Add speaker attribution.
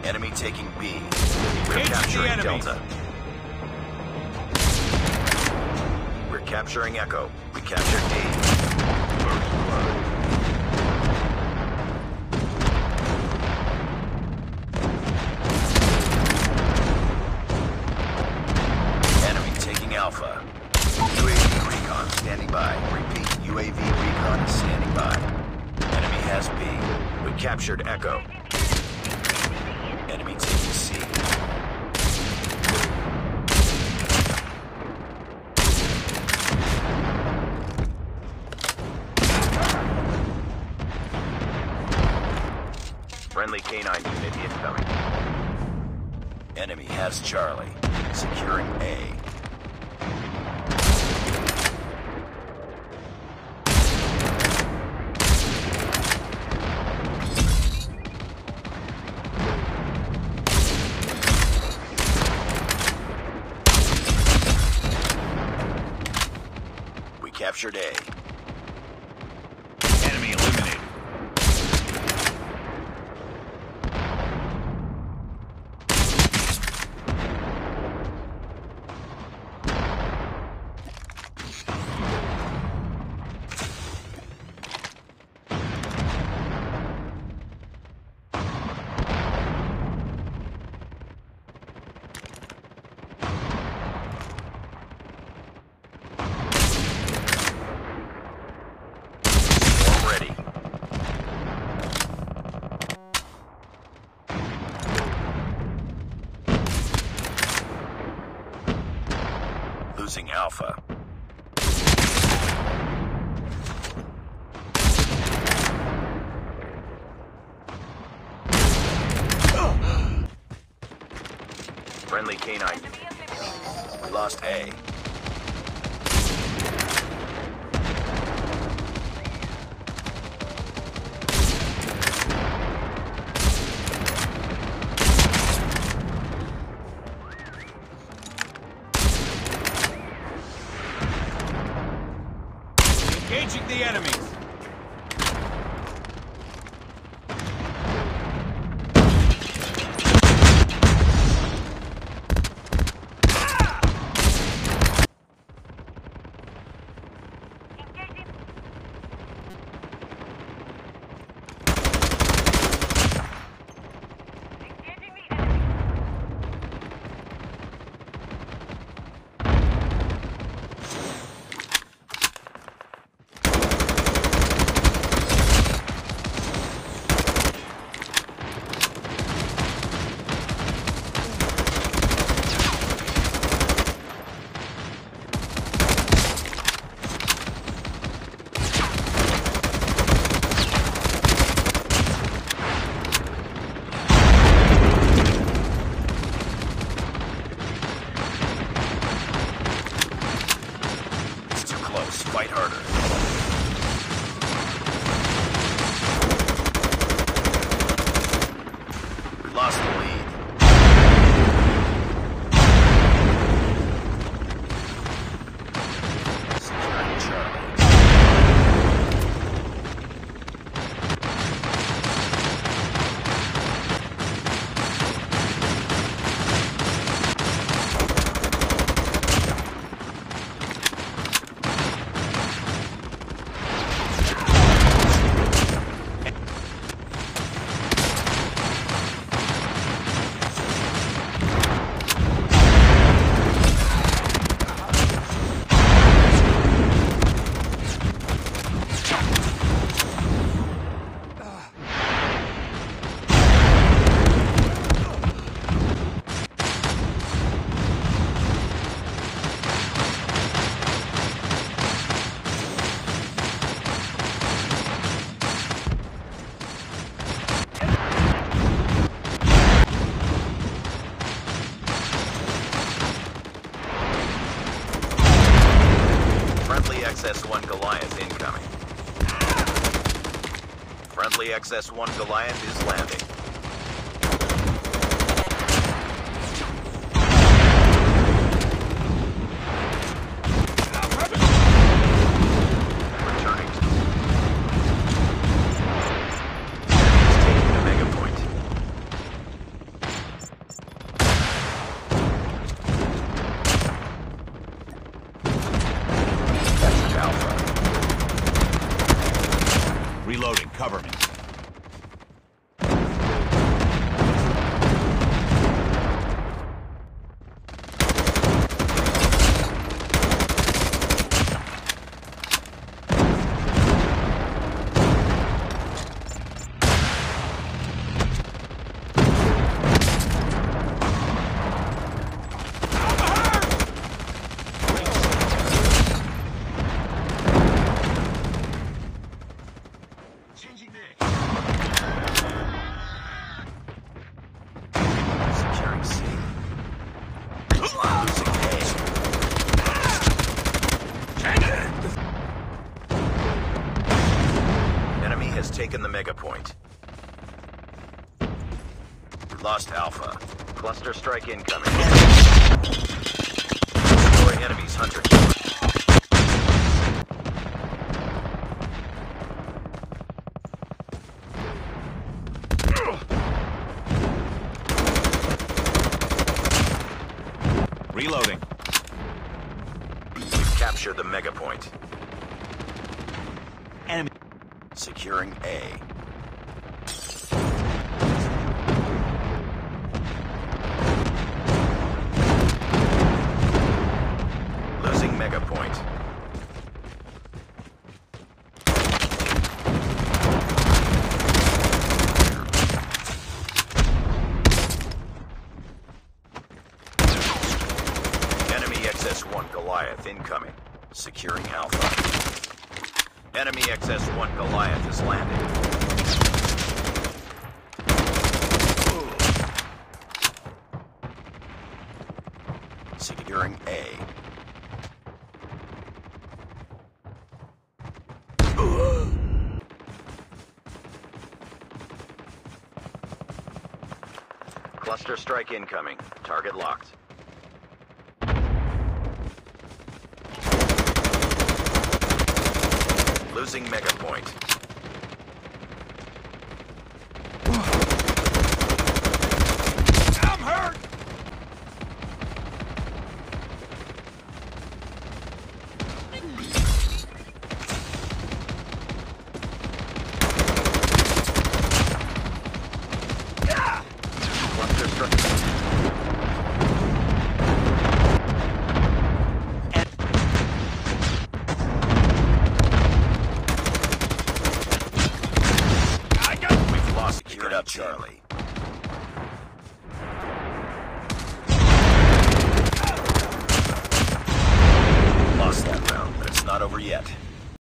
Speaker 1: Enemy taking B. We're capturing Delta. We're capturing Echo. We captured D. First blood. Enemy taking Alpha. UAV recon standing by. Repeat, UAV recon is standing by. Enemy has B. We captured Echo. Enemy taking C. Friendly K9 unit incoming. Enemy has Charlie. Securing A. We captured A. Enemy eliminated. Losing Alpha. Friendly K9. We lost A.
Speaker 2: Engaging the enemies. Fight harder. We lost the lead. Securing Charlie. XS-1 Goliath incoming. Friendly XS-1 Goliath is landing. Returning to taking the mega point.
Speaker 3: Cover me.
Speaker 1: Securing C. Losing A. Enemy has taken the mega point. Lost Alpha. Cluster strike incoming. Destroy enemy's hunter killer.
Speaker 3: Reloading.
Speaker 1: We've captured the mega point.
Speaker 3: Enemy.
Speaker 1: Securing A. Losing mega point. Enemy XS-1 Goliath incoming. Securing Alpha. Enemy XS-1 Goliath is landing. Securing A. Cluster strike incoming. Target locked. Losing mega point.
Speaker 3: I'm hurt!
Speaker 1: Cluster strike. We've lost. Keep it up, Charlie.